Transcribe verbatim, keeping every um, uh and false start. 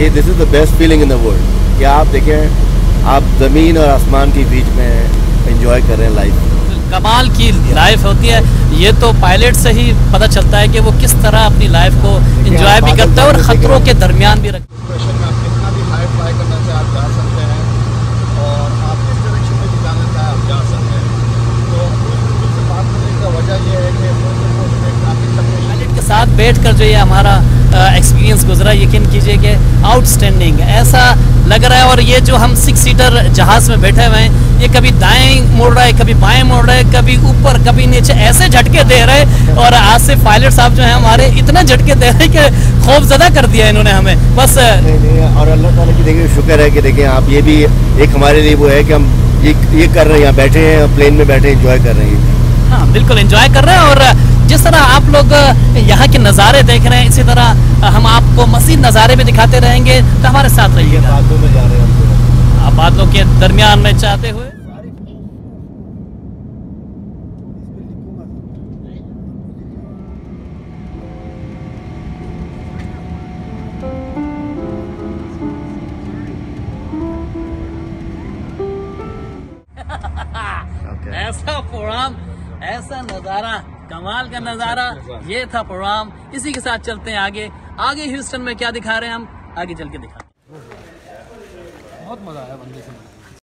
ये this is the best feeling in the world कि आप देखें, आप ज़मीन और आसमान के बीच में एंजॉय कर रहे हैं लाइफ। कमाल की लाइफ होती है। ये तो पायलट से ही पता चलता है कि वो किस तरह अपनी लाइफ को एंजॉय भी करता है और खतरों के दरमियान भी रखता है। आप कितना भी हाई फ्लाई करना चाहे आप जा सकते हैं, और आप किस डायरेक्शन में भी जाना चाहे आप जा सकते हैं। तो मुझसे बात करने का वजह यह है कि पायलट के साथ बैठ कर जो ये हमारा एक्सपीरियंस गुजरा, यकीन कीजिए कि आउटस्टैंडिंग ऐसा लग रहा है। और ये जो हम सिक्स सीटर जहाज़ में बैठे हुए हैं, ये कभी दाएं मुड़ रहा है, कभी बाएं मुड़ रहा है, कभी ऊपर कभी नीचे, ऐसे झटके दे रहे हैं। और आज से पायलट साहब जो हैं हमारे इतना झटके दे रहे हैं कि खौफजदा कर दिया इन्होंने हमें। बस नहीं, नहीं, और अल्लाह ताला की देखिए शुक्र है कि देखें आप, ये भी एक हमारे लिए वो है कि हम ये ये कर रहे हैं, यहाँ बैठे हैं प्लेन में बैठे एंजॉय कर रहे हैं। हाँ बिल्कुल एंजॉय कर रहे हैं। और जिस तरह आप लोग यहाँ के नज़ारे देख रहे हैं, इसी तरह हम आपको मज़ीद नज़ारे भी दिखाते रहेंगे, तो हमारे साथ रहिए। बादलों में जा रहे हैं आप बादलों के दरमियान में चाहते हुए okay. ऐसा प्रोग्राम, ऐसा नज़ारा, कमाल का नज़ारा, ये था प्रोग्राम। इसी के साथ चलते हैं आगे। आगे ह्यूस्टन में क्या दिखा रहे हैं हम, आगे चल के दिखाते हैं। बहुत मजा आया बंदे से।